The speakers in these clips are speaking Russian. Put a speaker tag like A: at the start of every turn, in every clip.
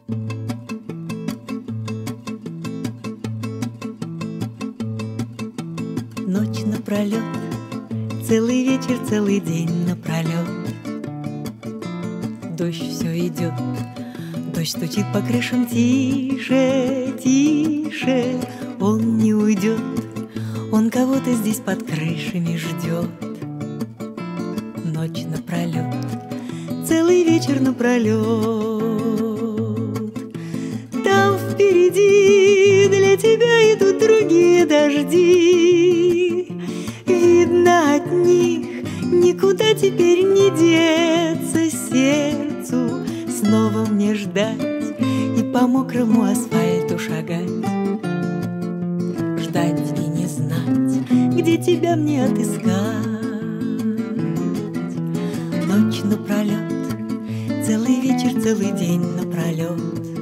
A: Ночь напролет, целый вечер, целый день напролет. Дождь все идет, дождь стучит по крышам тише, тише. Он не уйдет, он кого-то здесь под крышами ждет. Ночь напролет, целый вечер напролет. Там впереди для тебя идут другие дожди. Видно, от них никуда теперь не деться сердцу. Снова мне ждать и по мокрому асфальту шагать. Ждать и не знать, где тебя мне отыскать. Ночь напролет, целый вечер, целый день напролет.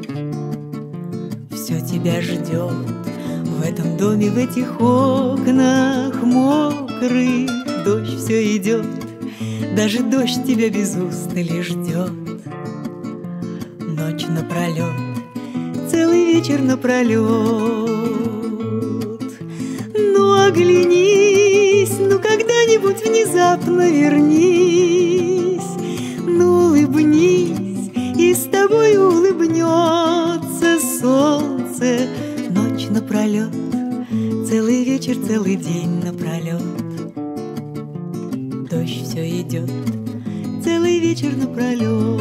A: Все тебя ждет в этом доме, в этих окнах мокрых. Дождь все идет, даже дождь тебя без устали ждет. Ночь напролет, целый вечер напролет. Ну оглянись, ну когда-нибудь внезапно вернись. Ну улыбнись, и с тобой улыбнется солнце. Ночь напролет, целый вечер, целый день напролет. Дождь все идет, целый вечер напролет.